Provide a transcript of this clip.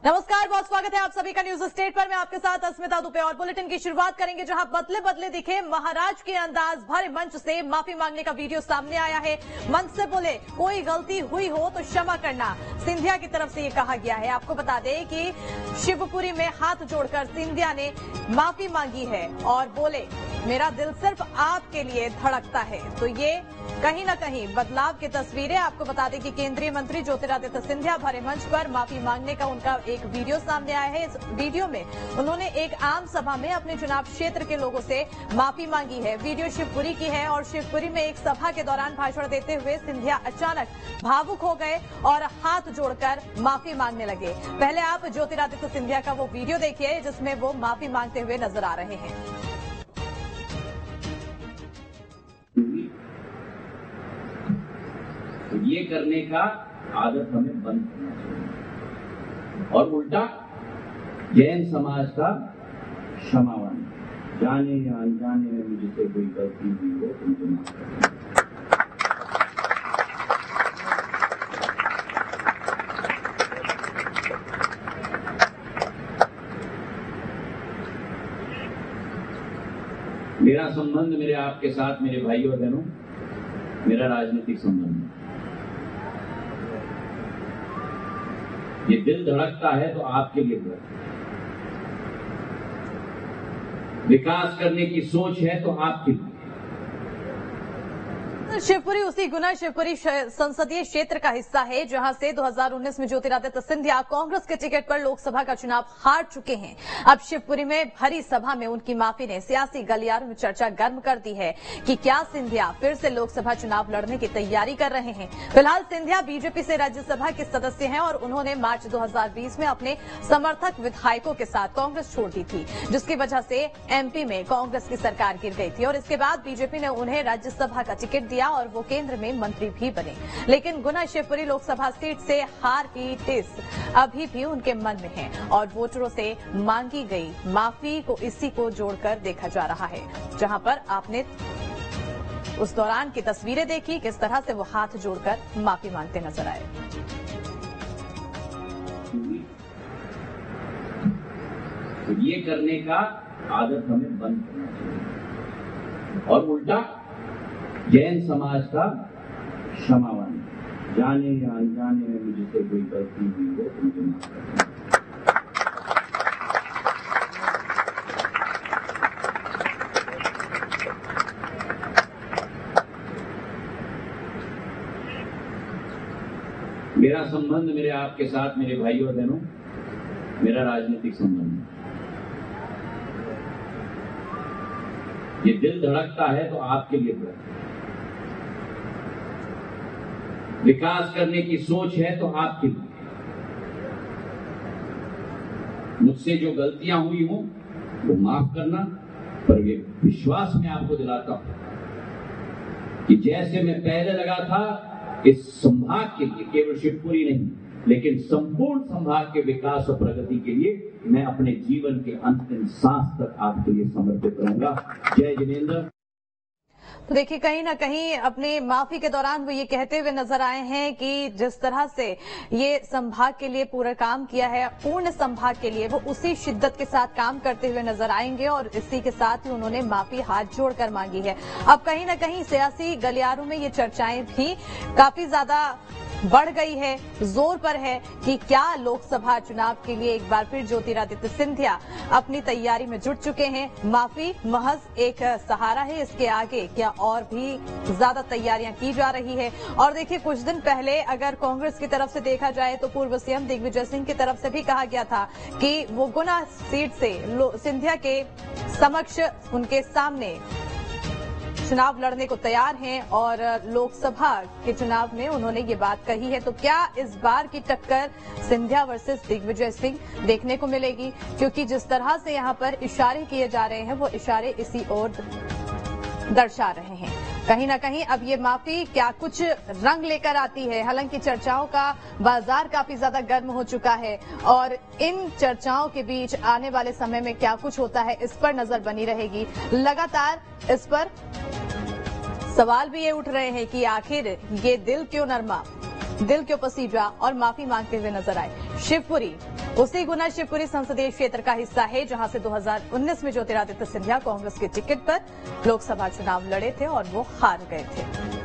नमस्कार, बहुत स्वागत है आप सभी का न्यूज स्टेट पर। मैं आपके साथ अस्मिता दुबे और बुलेटिन की शुरुआत करेंगे जहां बदले बदले दिखे महाराज के अंदाज भरे मंच से माफी मांगने का वीडियो सामने आया है। मंच से बोले कोई गलती हुई हो तो क्षमा करना, सिंधिया की तरफ से ये कहा गया है। आपको बता दें कि शिवपुरी में हाथ जोड़कर सिंधिया ने माफी मांगी है और बोले मेरा दिल सिर्फ आपके लिए धड़कता है। तो ये कहीं न कहीं बदलाव की तस्वीरें। आपको बता दें कि केंद्रीय मंत्री ज्योतिरादित्य सिंधिया भरे मंच पर माफी मांगने का उनका एक वीडियो सामने आया है। इस वीडियो में उन्होंने एक आम सभा में अपने चुनाव क्षेत्र के लोगों से माफी मांगी है। वीडियो शिवपुरी की है और शिवपुरी में एक सभा के दौरान भाषण देते हुए सिंधिया अचानक भावुक हो गए और हाथ जोड़कर माफी मांगने लगे। पहले आप ज्योतिरादित्य सिंधिया का वो वीडियो देखिए जिसमें वो माफी मांगते हुए नजर आ रहे हैं। ये करने का आदत हमें बंद करना चाहिए और उल्टा जैन समाज का क्षमावान, जाने या अनजाने में मुझसे कोई गलती हुई हो तो मुझे माफ करना। मेरा संबंध मेरे आपके साथ, मेरे भाइयों और बहनों, मेरा राजनीतिक संबंध, ये दिल धड़कता है तो आपके लिए धड़कता है। विकास करने की सोच है तो आपके लिए। शिवपुरी उसी गुना शिवपुरी संसदीय क्षेत्र का हिस्सा है जहां से 2019 में ज्योतिरादित्य सिंधिया कांग्रेस के टिकट पर लोकसभा का चुनाव हार चुके हैं। अब शिवपुरी में भरी सभा में उनकी माफी ने सियासी गलियारों में चर्चा गर्म कर दी है कि क्या सिंधिया फिर से लोकसभा चुनाव लड़ने की तैयारी कर रहे हैं। फिलहाल सिंधिया बीजेपी से राज्यसभा के सदस्य हैं और उन्होंने मार्च 2020 में अपने समर्थक विधायकों के साथ कांग्रेस छोड़ दी थी, जिसकी वजह से एमपी में कांग्रेस की सरकार गिर गई थी और इसके बाद बीजेपी ने उन्हें राज्यसभा का टिकट दिया और वो केंद्र में मंत्री भी बने। लेकिन गुना शिवपुरी लोकसभा सीट से हार की टिस अभी भी उनके मन में है और वोटरों से मांगी गई माफी को इसी को जोड़कर देखा जा रहा है। जहां पर आपने उस दौरान की तस्वीरें देखी, किस तरह से वो हाथ जोड़कर माफी मांगते नजर आए। तो ये करने का आदत हमें बंद करना चाहिए और उल्टा जैन समाज का क्षमावान, जाने या अनजाने में मुझसे कोई गलती हुई हो तो मुझे माफ करना। मेरा संबंध मेरे आपके साथ, मेरे भाइयों और बहनों, मेरा राजनीतिक संबंध, ये दिल धड़कता है तो आपके लिए धड़कता है। विकास करने की सोच है तो आपके लिए। मुझसे जो गलतियां हुई हो वो माफ करना, पर ये विश्वास मैं आपको दिलाता हूं कि जैसे मैं पहले लगा था इस संभाग के लिए, केवल शिवपुरी नहीं लेकिन संपूर्ण संभाग के विकास और प्रगति के लिए मैं अपने जीवन के अंतिम सांस तक आपके लिए समर्पित रहूंगा। जय जिनेंद्र। तो देखिए, कहीं ना कहीं अपनी माफी के दौरान वो ये कहते हुए नजर आए हैं कि जिस तरह से ये संभाग के लिए पूरा काम किया है, पूर्ण संभाग के लिए वो उसी शिद्दत के साथ काम करते हुए नजर आएंगे और इसी के साथ ही उन्होंने माफी हाथ जोड़कर मांगी है। अब कहीं ना कहीं सियासी गलियारों में ये चर्चाएं भी काफी ज्यादा बढ़ गई है, जोर पर है कि क्या लोकसभा चुनाव के लिए एक बार फिर ज्योतिरादित्य सिंधिया अपनी तैयारी में जुट चुके हैं। माफी महज एक सहारा है, इसके आगे क्या और भी ज्यादा तैयारियां की जा रही है। और देखिए, कुछ दिन पहले अगर कांग्रेस की तरफ से देखा जाए तो पूर्व सीएम दिग्विजय सिंह की तरफ से भी कहा गया था कि वो गुना सीट से सिंधिया के समक्ष, उनके सामने चुनाव लड़ने को तैयार हैं और लोकसभा के चुनाव में उन्होंने ये बात कही है। तो क्या इस बार की टक्कर सिंधिया वर्सेस दिग्विजय सिंह देखने को मिलेगी? क्योंकि जिस तरह से यहाँ पर इशारे किए जा रहे हैं वो इशारे इसी ओर दर्शा रहे हैं। कहीं ना कहीं अब ये माफी क्या कुछ रंग लेकर आती है। हालांकि चर्चाओं का बाजार काफी ज्यादा गर्म हो चुका है और इन चर्चाओं के बीच आने वाले समय में क्या कुछ होता है इस पर नजर बनी रहेगी। लगातार इस पर सवाल भी ये उठ रहे हैं कि आखिर ये दिल क्यों नरमा, दिल क्यों पसीजा और माफी मांगते हुए नजर आए। शिवपुरी उसी गुना शिवपुरी संसदीय क्षेत्र का हिस्सा है, जहां से 2019 में ज्योतिरादित्य सिंधिया कांग्रेस के टिकट पर लोकसभा चुनाव लड़े थे और वो हार गए थे।